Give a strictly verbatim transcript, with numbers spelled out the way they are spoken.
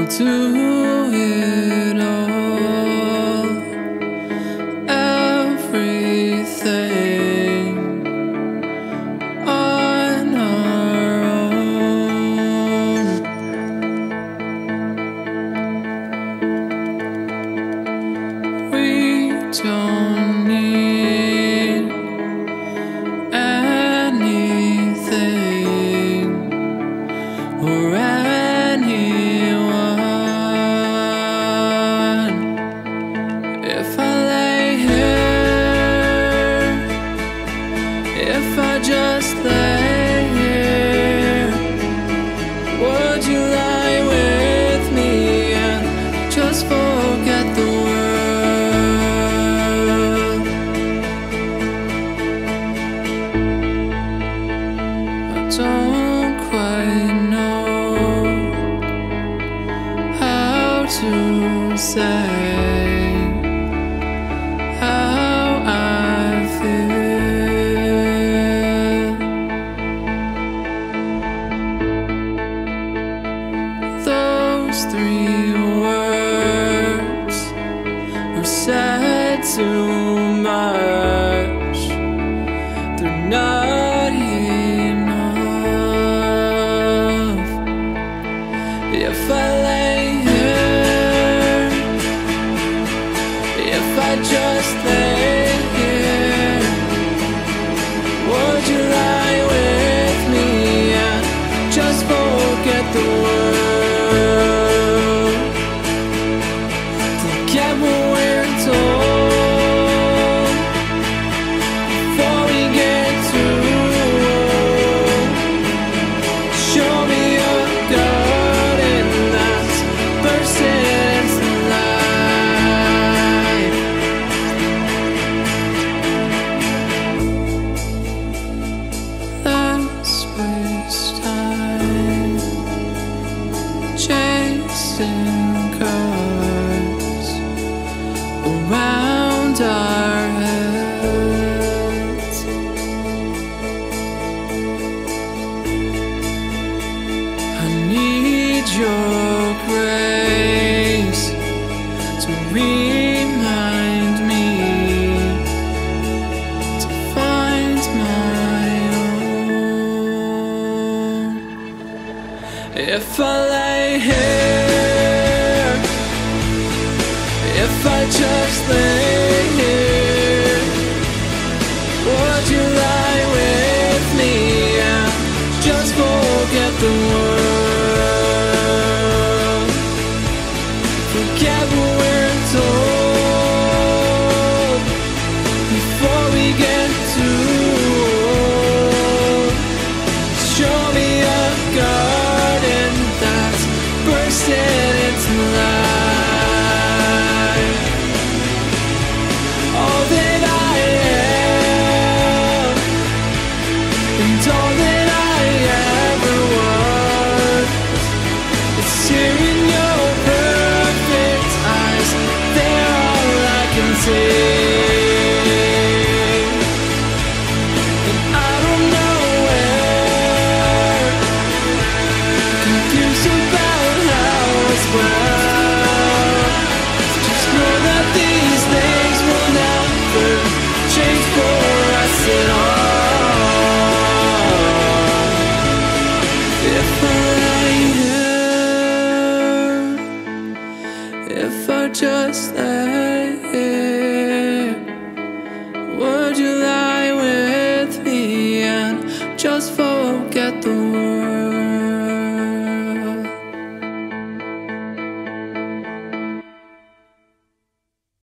I'll do it all, everything on our own. We don't need anything or anyone. If I lay here, if I just lay here, would you lie with me and just forget the world? I don't quite know how to say how I feel. Those three words are said too much. They're not enough. If I lay here, if I just lay here, would you lie with me and just forget the world? Forget what we're told before we get too old. Show me a garden that's bursting into life. Let's waste time chasing cars around our heads. I need your grace to remind me to find my own. If I lay here, if I just lay here, would you lie with me and just forget the world? Forget what we're told before we get too old. Show me a garden that's bursting into life. All that I am and all that I ever was, it's here in your perfect eyes. They're all I can see, and I don't know where, confused about how as well. Just know that these things will never change for us at all. If I lay here, if I just lay